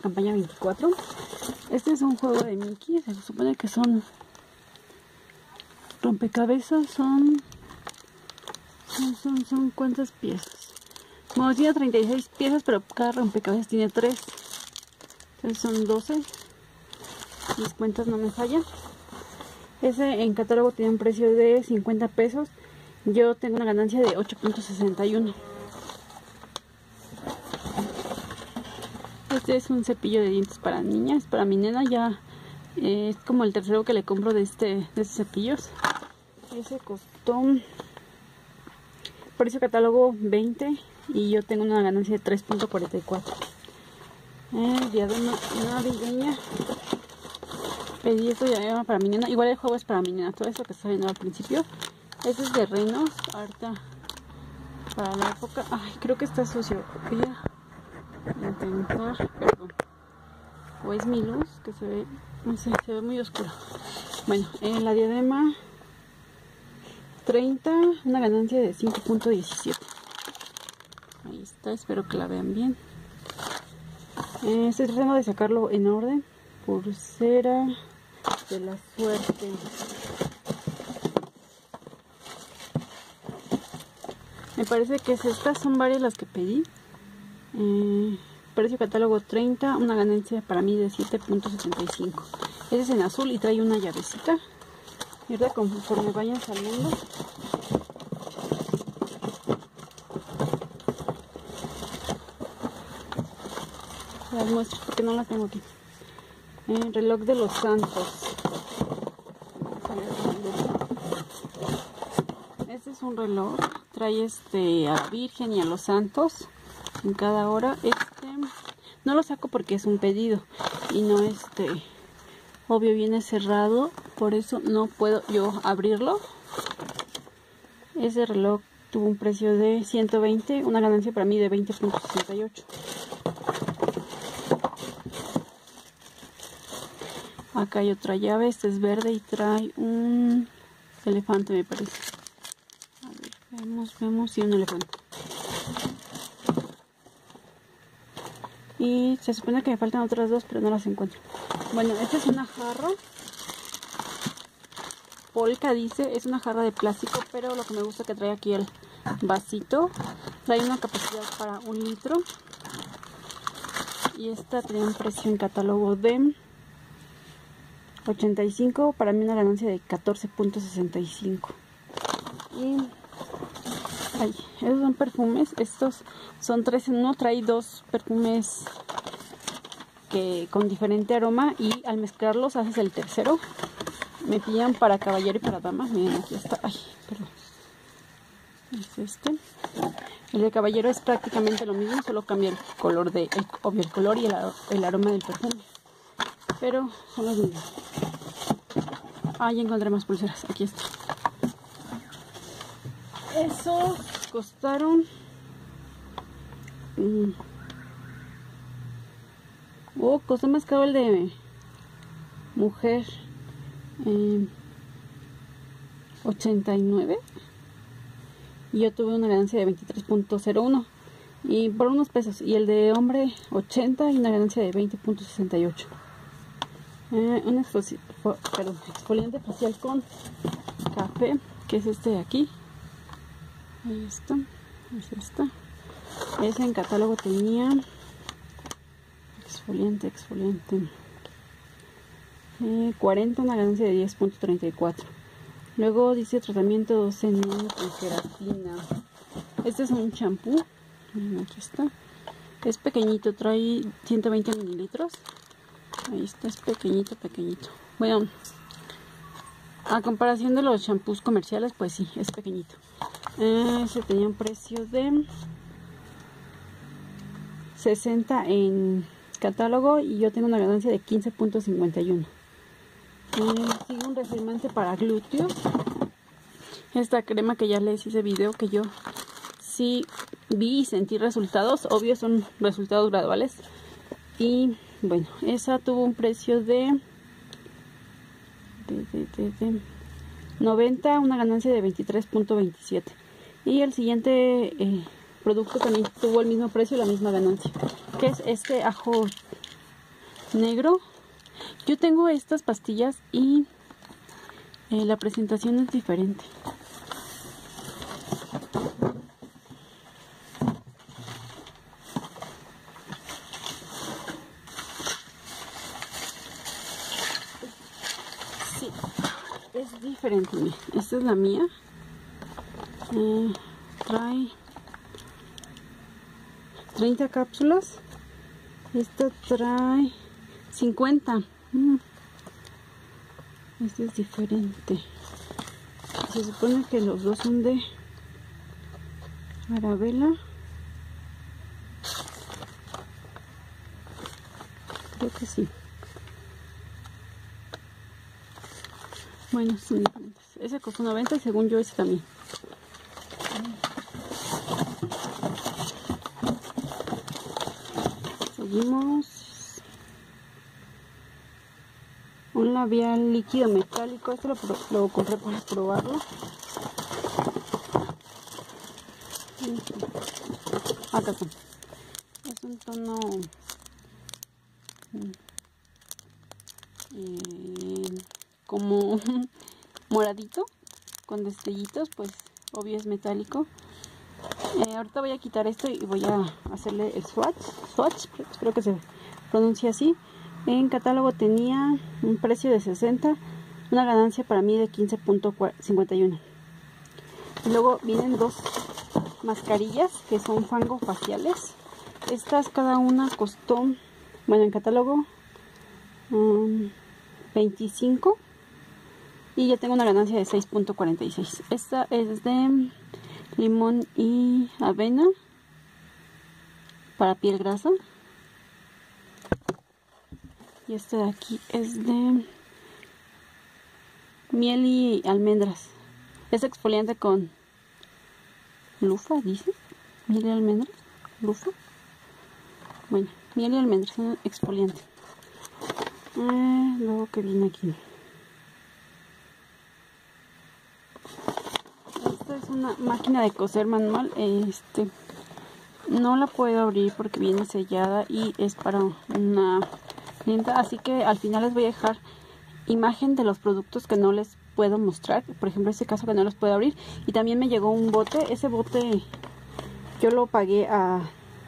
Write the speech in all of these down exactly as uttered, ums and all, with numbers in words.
campaña veinticuatro. Este es un juego de Mickey. Se supone que son rompecabezas. Son... Son, son, son ¿cuántas piezas? Bueno, tiene treinta y seis piezas, pero cada rompecabezas tiene tres. Entonces son doce. Mis cuentas no me fallan. Ese en catálogo tiene un precio de cincuenta pesos. Yo tengo una ganancia de ocho punto sesenta y uno. Este es un cepillo de dientes para niñas, para mi nena. Ya eh, es como el tercero que le compro de este de estos cepillos. Ese costó, precio catálogo veinte, y yo tengo una ganancia de tres punto cuarenta y cuatro. Eh, diadema navideña. Pedí esto diadema para mi nena. Igual el juego es para mi nena. Todo eso que está viendo al principio. Este es de renos. Ahorita para la época. Ay, creo que está sucio. Voy a intentar. Perdón. O es mi luz que se ve. No sé, se ve muy oscuro. Bueno, en la diadema treinta. Una ganancia de cinco punto diecisiete. Ahí está. Espero que la vean bien. Eh, estoy tratando de sacarlo en orden. Pulsera de la suerte. Me parece que es estas, son varias las que pedí. Eh, precio catálogo treinta, una ganancia para mí de siete punto setenta y cinco. Este es en azul y trae una llavecita. Y ahora conforme vayan saliendo, las muestro porque no las tengo aquí. El reloj de los santos. Este es un reloj. Trae este a la Virgen y a los santos en cada hora. Este no lo saco porque es un pedido y no este obvio viene cerrado, por eso no puedo yo abrirlo. Ese reloj tuvo un precio de ciento veinte, una ganancia para mí de veinte punto sesenta y ocho. Acá hay otra llave, este es verde y trae un elefante, me parece. A ver, vemos, vemos, sí, un elefante. Y se supone que me faltan otras dos, pero no las encuentro. Bueno, esta es una jarra. Polka dice, es una jarra de plástico, pero lo que me gusta es que trae aquí el vasito. Trae una capacidad para un litro. Y esta tiene un precio en catálogo de ochenta y cinco, para mí una ganancia de catorce punto sesenta y cinco. Y ay, esos son perfumes, estos son tres en uno, trae dos perfumes que con diferente aroma y al mezclarlos haces el tercero. Me pillan para caballero y para dama. Miren, aquí está, ay, perdón, es este. El de caballero es prácticamente lo mismo, solo cambia el color de, el, obvio, el color y el, el aroma del perfume, pero son los mismos. Ah, ya encontré más pulseras. Aquí está. Esos costaron mm. Oh, costó más caro el de mujer, eh, ochenta y nueve, y yo tuve una ganancia de veintitrés punto cero uno y por unos pesos, y el de hombre ochenta y una ganancia de veinte punto sesenta y ocho. Eh, un exfoli perdón, exfoliante facial con café, que es este de aquí. Ahí está, es esta. Ese en catálogo tenía exfoliante, exfoliante eh, cuarenta, una ganancia de diez punto treinta y cuatro. Luego dice tratamiento doce en uno con queratina. Este es un champú. Miren, aquí está. Es pequeñito, trae ciento veinte mililitros. Ahí está, es pequeñito, pequeñito. Bueno, a comparación de los champús comerciales, pues sí, es pequeñito. Eh, se tenía un precio de sesenta en catálogo y yo tengo una ganancia de quince punto cincuenta y uno. Eh, sigue un reformante para glúteos. Esta crema que ya les hice video, que yo sí vi y sentí resultados. Obvio, son resultados graduales. Y bueno, esa tuvo un precio de, de, de, de, de noventa, una ganancia de veintitrés punto veintisiete. Y el siguiente eh, producto también tuvo el mismo precio y la misma ganancia, que es este ajo negro. Yo tengo estas pastillas y eh, la presentación es diferente. Sí, es diferente. Miren, esta es la mía. Eh, trae treinta cápsulas. Esta trae cincuenta. Mm. Este es diferente. Se supone que los dos son de Arabella. Creo que sí. Bueno, son diferentes. Ese costó noventa y según yo ese también. Seguimos. Un labial líquido metálico. Este lo, lo compré para probarlo. Acá está. Es un tono eh, como moradito con destellitos, pues obvio es metálico. Eh, ahorita voy a quitar esto y voy a hacerle el swatch, swatch, espero que se pronuncie así. En catálogo tenía un precio de sesenta, una ganancia para mí de quince punto cincuenta y uno. Y luego vienen dos mascarillas que son fango faciales. Estas cada una costó, bueno, en catálogo um, veinticinco y ya tengo una ganancia de seis punto cuarenta y seis. Esta es de limón y avena para piel grasa. Y este de aquí es de miel y almendras. Es exfoliante con lufa, dice. Miel y almendras. Lufa. Bueno, miel y almendras son exfoliante. Eh, luego que viene aquí. Esta es una máquina de coser manual. Este no la puedo abrir porque viene sellada y es para una clienta, así que al final les voy a dejar imagen de los productos que no les puedo mostrar, por ejemplo este caso que no los puedo abrir. Y también me llegó un bote. Ese bote yo lo pagué a,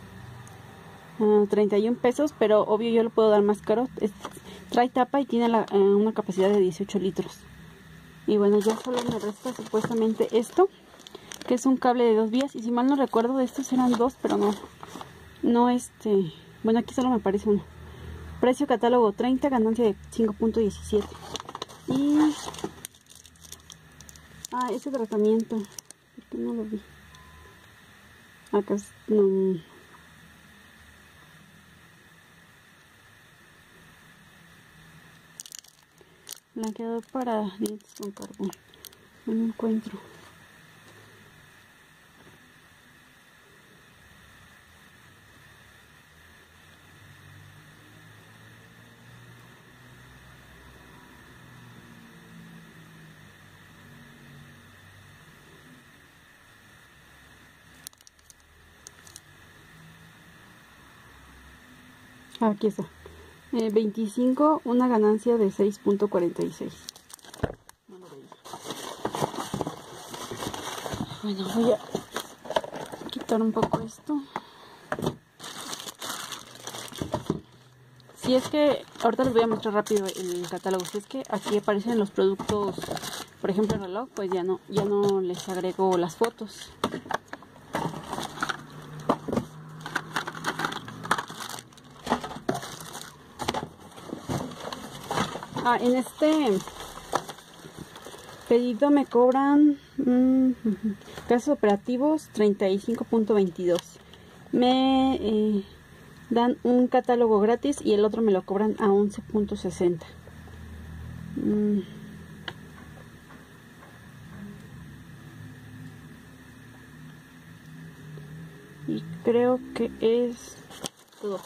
a treinta y un pesos, pero obvio yo lo puedo dar más caro. Es, trae tapa y tiene la, eh, una capacidad de dieciocho litros. Y bueno, ya solo me resta supuestamente esto, que es un cable de dos vías, y si mal no recuerdo de estos eran dos, pero no, no este, bueno, aquí solo me aparece uno. Precio catálogo treinta, ganancia de cinco punto diecisiete. Y ah, ese tratamiento, ¿por qué no lo vi? Acá no. Blanqueador para dientes con carbón. No lo encuentro. Aquí está. Eh, veinticinco, una ganancia de seis punto cuarenta y seis. No lo veía. Bueno, voy a quitar un poco esto. Si es que, ahorita les voy a mostrar rápido el catálogo. Si es que aquí aparecen los productos, por ejemplo el reloj, pues ya no, ya no les agrego las fotos. Ah, en este pedido me cobran mmm, gastos operativos treinta y cinco punto veintidós. Me eh, dan un catálogo gratis y el otro me lo cobran a once punto sesenta. Mm. Y creo que es todo.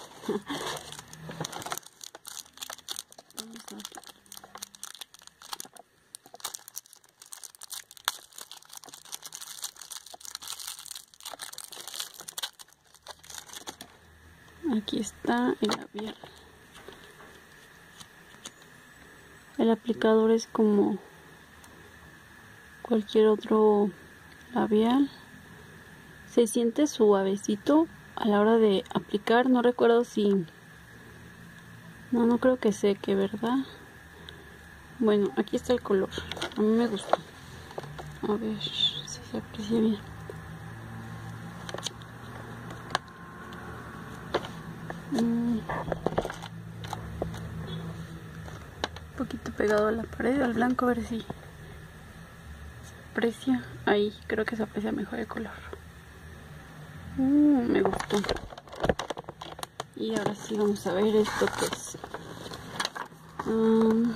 Aquí está el labial El aplicador es como cualquier otro labial. Se siente suavecito a la hora de aplicar. No recuerdo si... No, no creo que seque, ¿verdad? Bueno, aquí está el color. A mí me gustó. A ver si se aprecia bien. Mm. Un poquito pegado a la pared, al blanco, a ver si se aprecia. Ahí, creo que se aprecia mejor el color. Mm, me gustó. Y ahora sí vamos a ver esto que es. Um,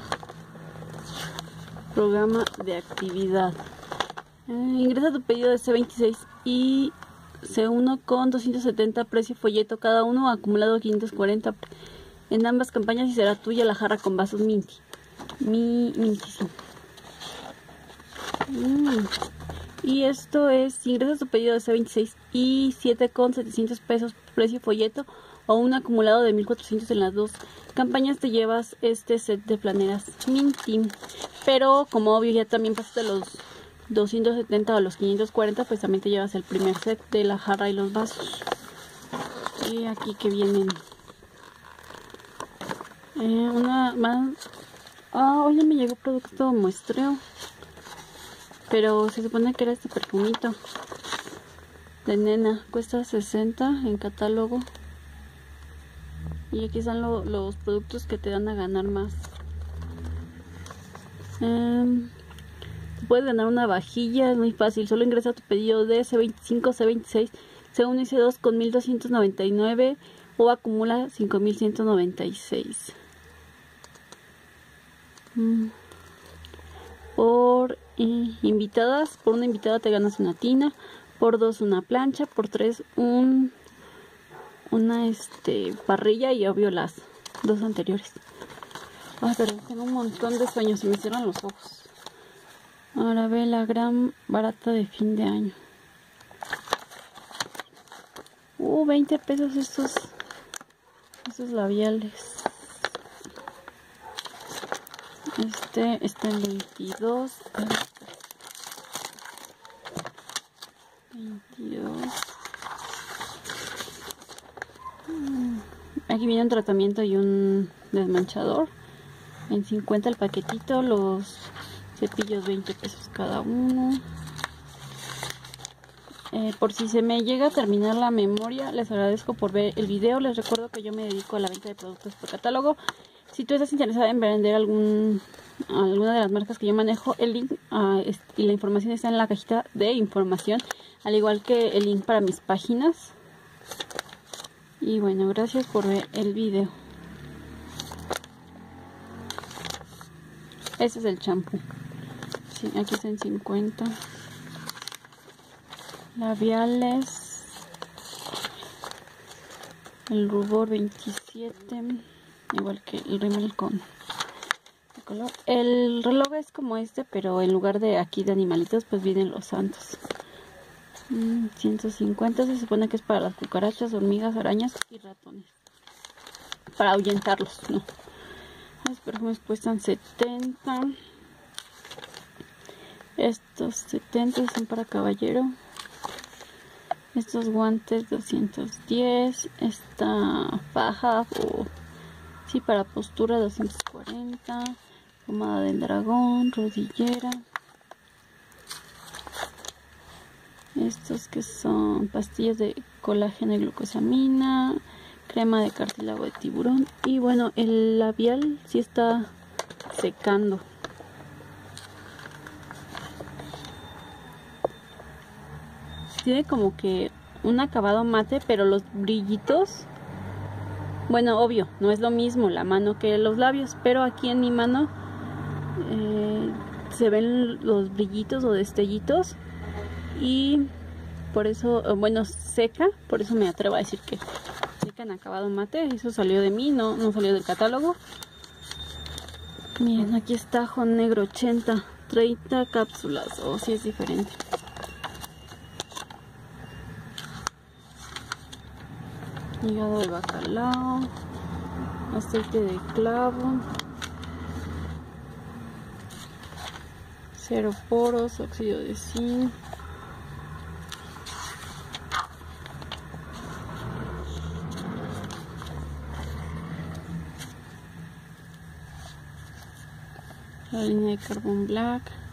programa de actividad. Eh, ingresa tu pedido de C veintiséis y C uno con doscientos setenta precio folleto cada uno, acumulado quinientos cuarenta en ambas campañas y será tuya la jarra con vasos Minty. Mi Minty, sí. Mm. Y esto es, ingresa tu pedido de C veintiséis y siete con setecientos pesos precio folleto o un acumulado de mil cuatrocientos en las dos campañas, te llevas este set de planeras Minty. Pero como obvio ya también pasaste los doscientos setenta o los quinientos cuarenta, pues también te llevas el primer set de la jarra y los vasos. Y aquí que vienen eh, una más. Ah, hoy me llegó producto muestreo, pero se supone que era este perfumito de nena. Cuesta sesenta en catálogo. Y aquí están lo, los productos que te dan a ganar más. Um, puedes ganar una vajilla, es muy fácil. Solo ingresa tu pedido de C veinticinco, C veintiséis, C uno y C dos con mil doscientos noventa y nueve o acumula cinco mil ciento noventa y seis. Mm. Por eh, invitadas, por una invitada te ganas una tina, por dos una plancha, por tres un una este parrilla y obvio las dos anteriores. Ay, pero tengo un montón de sueños, se me cierran los ojos. Ahora ve la gran barata de fin de año. Uh, veinte pesos estos estos labiales. Este está en veintidós. veintidós. Aquí viene un tratamiento y un desmanchador. En cincuenta el paquetito. Los cepillos veinte pesos cada uno. Eh, por si se me llega a terminar la memoria, les agradezco por ver el video. Les recuerdo que yo me dedico a la venta de productos por catálogo. Si tú estás interesada en vender algún, alguna de las marcas que yo manejo, el link uh, es, y la información está en la cajita de información, al igual que el link para mis páginas. Y bueno, gracias por ver el video. Este es el champú. Sí, aquí está en cincuenta. Labiales. El rubor veintisiete. Igual que el rímel con el color. El reloj es como este, pero en lugar de aquí de animalitos, pues vienen los santos. Mm, ciento cincuenta, se supone que es para las cucarachas, hormigas, arañas y ratones. Para ahuyentarlos, ¿no? Los perfumes cuestan setenta. Estos setenta son para caballero. Estos guantes doscientos diez. Esta faja o sí para postura doscientos cuarenta. Pomada del dragón, rodillera. Estos que son pastillas de colágeno y glucosamina, crema de cartílago de tiburón. Y bueno, el labial sí está secando. Tiene como que un acabado mate, pero los brillitos, bueno, obvio, no es lo mismo la mano que los labios, pero aquí en mi mano eh, se ven los brillitos o destellitos. Y por eso, bueno, seca, por eso me atrevo a decir que seca en acabado mate. Eso salió de mí, no, no salió del catálogo. Miren, aquí está ajo negro ochenta, treinta cápsulas, o oh, si sí es diferente. Hígado de bacalao, aceite de clavo, Cero poros, óxido de zinc. La línea de carbón black.